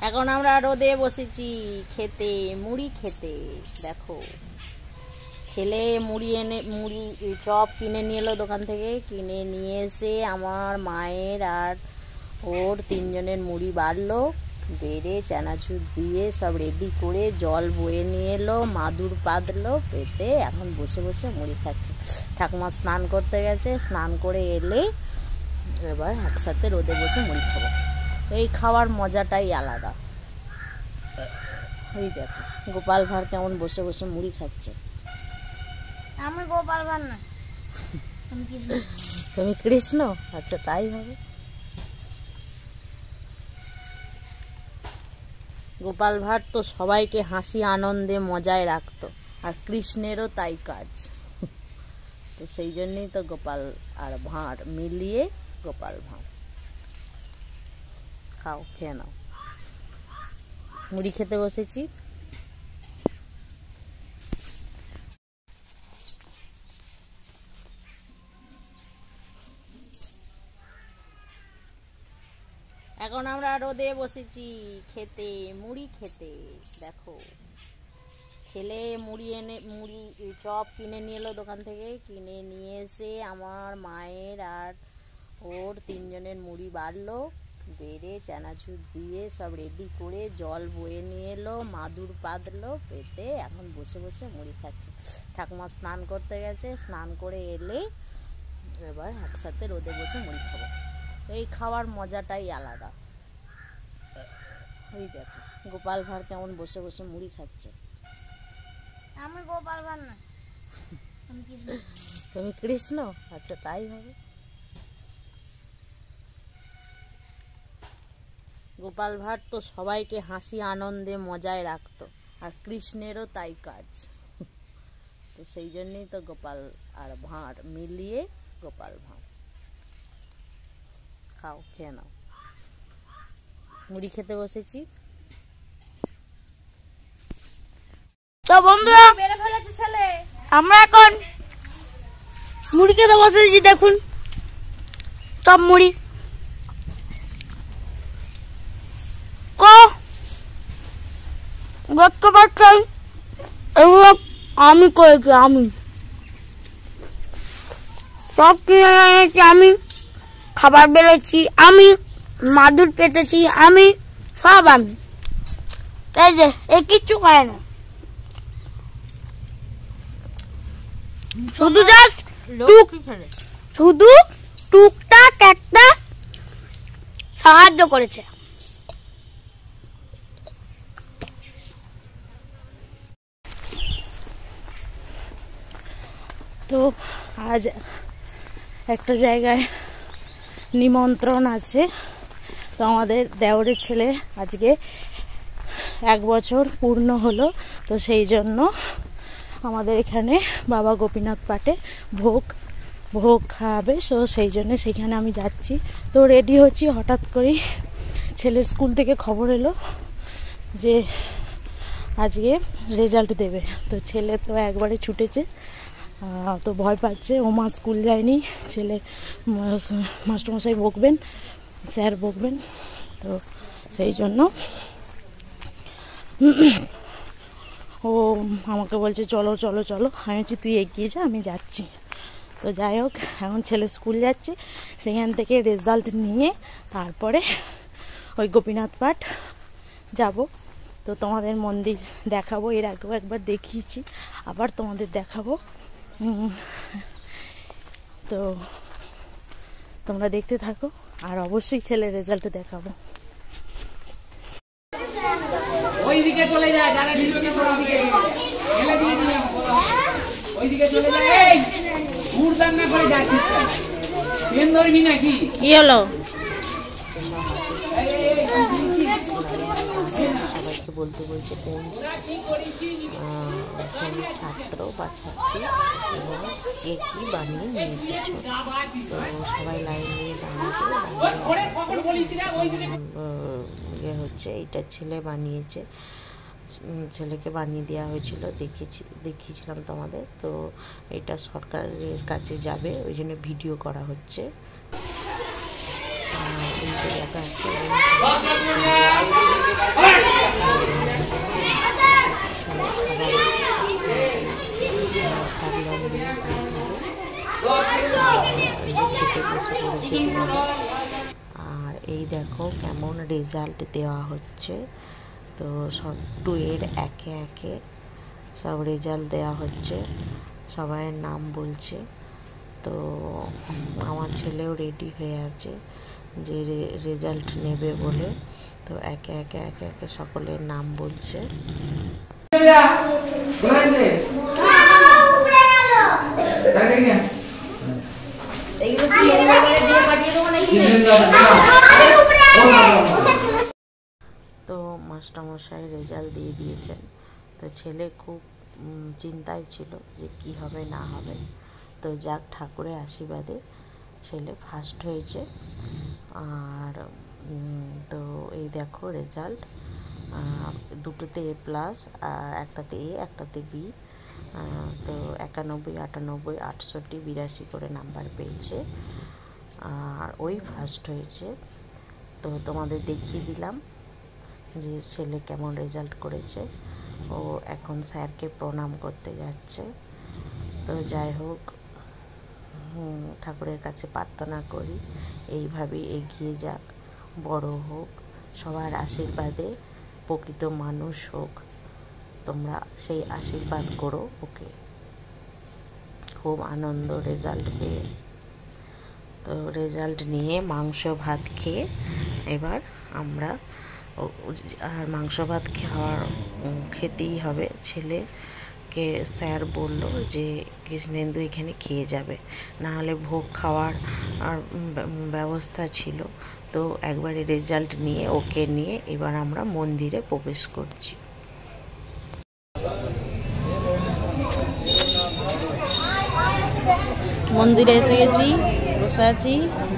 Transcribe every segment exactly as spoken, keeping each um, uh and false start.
এখন আমরা রোদে বসেছি খেতে, মুড়ি খেতে। দেখো ছেলে মুড়ি এনে মুড়ি চপ কিনে নিয়ে এলো দোকান থেকে, কিনে নিয়ে এসে আমার মায়ের আর ওর তিনজনের মুড়ি বাড়লো, বেড়ে চানাচুর দিয়ে সব রেডি করে জল বয়ে নিয়ে এলো, মাদুর পাতলো পেতে, এখন বসে বসে মুড়ি খাচ্ছে। ঠাকুমা স্নান করতে গেছে, স্নান করে এলে এবার একসাথে রোদে বসে মুড়ি খাবো। এই খাওয়ার মজাটাই আলাদা। এই দেখো গোপাল ভাঁড় কেমন বসে বসে মুড়ি খাচ্ছে। আমি গোপাল ভাঁড় না, তুমি কৃষ্ণ? আচ্ছা তাই হবে। গোপাল ভাঁড় তো সবাইকে হাসি আনন্দে মজায় রাখতো, আর কৃষ্ণেরও তাই কাজ। তো সেই জন্যই তো গোপাল আর ভাঁড় মিলিয়ে গোপাল ভাঁড়। খাও, খেয়ে নাও। মুড়ি খেতে বসেছি। এখন আমরা রোদে বসেছি খেতে, মুড়ি খেতে। দেখো ছেলে মুড়ি এনে মুড়ি চপ কিনে নিয়ে এলো দোকান থেকে, কিনে নিয়ে এসে আমার মায়ের আর ওর তিনজনের মুড়ি বাড়লো, বেড়ে চানাচুর দিয়ে সব রেডি করে জল বয়ে নিয়ে এলো, মাদুর পাতলো পেতে, এখন বসে বসে মুড়ি খাচ্ছে। ঠাকুমা স্নান করতে গেছে, স্নান করে এলে এবার একসাথে রোদে বসে মুড়ি খাবো। এই খাওয়ার মজাটাই আলাদা। এই দেখো গোপাল ভাঁড় কেমন বসে বসে মুড়ি খাচ্ছে। আমি গোপাল ভাঁড় না, তুমি কৃষ্ণ? আচ্ছা তাই হবে। গোপাল ভাঁড় তো সবাইকে হাসি আনন্দে মজায় রাখতো, আর কৃষ্ণেরও তাই কাজ। তো সেই জন্যই তো গোপাল আর ভাঁড় মিলিয়ে গোপাল ভাঁড়। খাও, খেয়ে নাও। মুড়ি খেতে বসেছি। তো বন্ধুরা আমরা এখন মুড়ি খেতে বসেছি। দেখুন সব মুড়ি দেখতে পাচ্ছেন, এগুলো আমি করেছি। আমি সব কিনে এনেছি, আমি খাবার বেড়েছি, আমি মাদুর পেতেছি, আমি সব আমি। এই যে এ কিচ্ছু করে না, শুধু জাস্ট টুক শুধু টুকটাক একটা সাহায্য করেছে। তো আজ একটা জায়গায় নিমন্ত্রণ আছে। তো আমাদের দেওরের ছেলে আজকে এক বছর পূর্ণ হলো, তো সেই জন্য আমাদের এখানে বাবা গোপীনাথ পাটে ভোগ ভোগ খাওয়াবে। সো সেই জন্য সেইখানে আমি যাচ্ছি। তো রেডি হচ্ছি, হঠাৎ করেই ছেলের স্কুল থেকে খবর এলো যে আজকে রেজাল্ট দেবে। তো ছেলে তো একবারে ছুটেছে, তো ভয় পাচ্ছে। ও মা স্কুল যায়নি, ছেলে মাস্টারমশাই বকবেন, স্যার বকবেন। তো সেই জন্য ও আমাকে বলছে চলো চলো চলো। আমি বলছি তুই এগিয়ে যা, আমি যাচ্ছি। তো যাই হোক, এখন ছেলে স্কুল যাচ্ছে, সেখান থেকে রেজাল্ট নিয়ে তারপরে ওই গোপীনাথ পাট যাব। তো তোমাদের মন্দির দেখাবো, এর আগেও একবার দেখিয়েছি, আবার তোমাদের দেখাবো। তো তোমরা দেখতে থাকো, আর অবশ্যই ছেলের রেজাল্ট দেখাবো। ওইদিকে চলে যায়, যারা ভিডিওটি ওইদিকে ফেলে দিয়ে দিলাম, ওইদিকে চলে যায়। এই ঘুরদান না করে যাচ্ছিস কেন? ট্রেন ধরবি নাকি? কি হলো? সবাইকে বলতে বলছে কোন শ্রেণীর ছাত্র বা ছাত্রী এবং কে কি বানিয়ে নিয়ে এসেছো। তো সবাই লাইন দিয়ে দাঁড়িয়েছে। ইয়ে হচ্ছে, এইটা ছেলে বানিয়েছে, ছেলেকে বানিয়ে দেওয়া হয়েছিল, দেখেছি দেখিয়েছিলাম তোমাদের। তো এটা সরকারের কাছে যাবে, ওই জন্য ভিডিও করা হচ্ছে। এই জায়গাটা আছে সারলাম দিয়ে খেতে বসে পড়েছে। আর এই দেখো কেমন রেজাল্ট দেওয়া হচ্ছে। তো সব টুয়ের একে একে সব রেজাল্ট দেওয়া হচ্ছে, সবাইয়ের নাম বলছে। তো আমার ছেলেও রেডি হয়ে আছে যে রেজাল্ট নেবে বলে। তো একে একে একে একে সকলের নাম বলছে। তো মাস্টারমশাই রেজাল্ট দিয়ে দিয়েছেন। তো ছেলে খুব চিন্তায় ছিল যে কি হবে না হবে। তো যাক, ঠাকুরের আশীর্বাদে ছেলে ফার্স্ট হয়েছে। আর তো এই দেখো রেজাল্ট, দুটোতে এ প্লাস আর একটাতে এ একটাতে বি। তো একানব্বই আটানব্বই আটষট্টি বিরাশি করে নাম্বার পেয়েছে আর ওই ফার্স্ট হয়েছে। তো তোমাদের দেখিয়ে দিলাম যে ছেলে কেমন রেজাল্ট করেছে। ও এখন স্যারকে প্রণাম করতে যাচ্ছে। তো যাই হোক, ঠাকুরের কাছে প্রার্থনা করি এইভাবেই এগিয়ে যাক, বড় হোক, সবার আশীর্বাদে প্রকৃত মানুষ হোক। তোমরা সেই আশীর্বাদ করো ওকে। খুব আনন্দ রেজাল্ট পেয়ে। তো রেজাল্ট নিয়ে মাংস ভাত খেয়ে এবার আমরা, আর মাংস ভাত খাওয়ার খেতেই হবে। ছেলেকে স্যার বলল যে কৃষ্ণেন্দু এখানে খেয়ে যাবে, না হলে ভোগ খাওয়ার আর ব্যবস্থা ছিল। তো একবারে রেজাল্ট নিয়ে ওকে নিয়ে এবার আমরা মন্দিরে প্রবেশ করছি। মন্দিরে এসে গেছি, বসে আছি।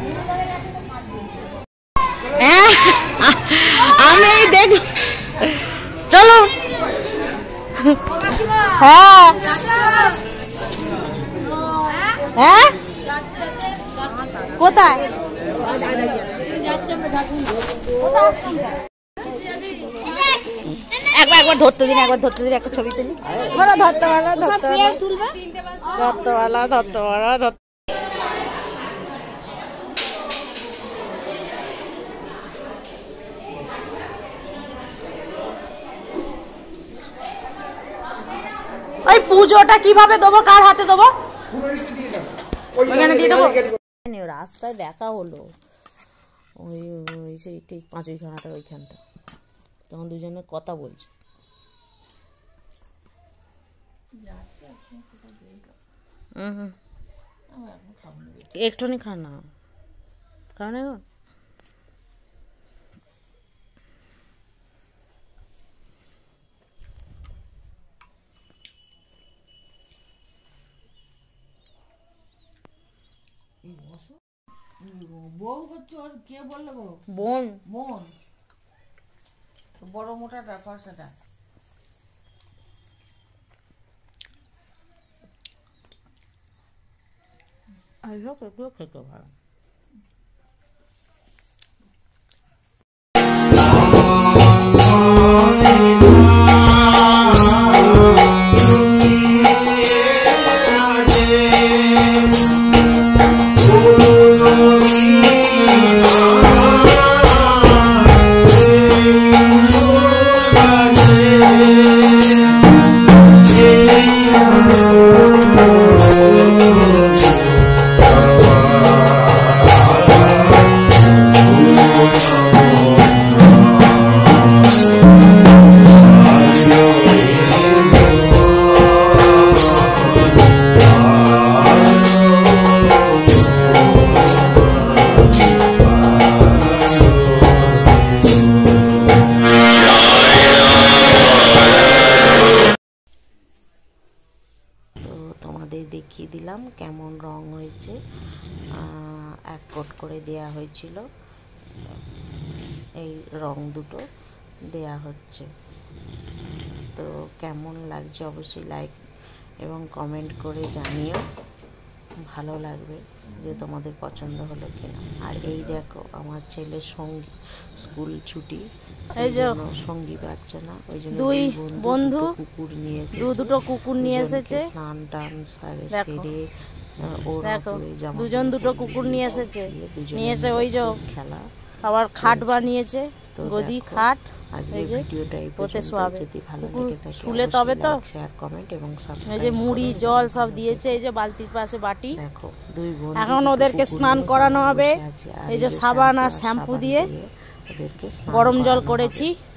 আমি দেখ, চলো। হ্যাঁ হ্যাঁ, কোথায় একবার একবার ধরতে দিন, একবার ধরতে দিন, একটা ছবি তুলি। ধরতে ধরতে পারলা ধরতে ধরতে পারলা ধরতে পারলা ধরতে। ওই পুজোটা কিভাবে দেবো, কার হাতে দেবো? ওইখানে দিয়ে দেবো। রাস্তায় দেখা হলো ওই ওই সেই ঠিক পাঁচইখানাটা ওইখানটা, তখন দুজনে কথা বলছে। হুম হুম, একটুখানি খান না, কারণ এখন বউ হচ্ছে ওর, কে বললো বউ? বোন। বোন বড় মোটাটা ফর্সাটা। এগুলো খেতে ভালো। দেখিয়ে দিলাম কেমন রং হয়েছে। এক কোট করে দেয়া হয়েছিল, এই রং দুটো দেয়া হচ্ছে। তো কেমন লাগছে অবশ্যই লাইক এবং কমেন্ট করে জানিও। ভালো লাগবে যে তোমাদের পছন্দ হলো কিনা। আর এই দেখো আমার ছেলের সঙ্গী স্কুল ছুটি, সেই জন্য সঙ্গী পাচ্ছে না, ওই জন্য দুই বন্ধু কুকুর নিয়ে দু দুটো কুকুর নিয়ে এসেছে। স্নান টান সারে দেখো সেরে ওর দেখো হাতে জামা দুজন দুটো কুকুর নিয়ে এসেছে, নিয়ে এসে ওই যে খেলা আবার খাট বানিয়েছে, গদি খাট, আজকে এই যে ভিডিওটা এই ওতে পর্যন্ত। শোয়াবে। যদি ভালো কুকুর লেগে থাকে শুলে তবে তো। শেয়ার কমেন্ট এবং এই সাবস্ক্রাইব। যে মুড়ি জল সব দিয়েছে, এই যে বালতির পাশে বাটি। দেখো দুই বোন এখন ওদেরকে স্নান করানো হবে, এই যে সাবান আর শ্যাম্পু দিয়ে ওদেরকে গরম জল করেছি।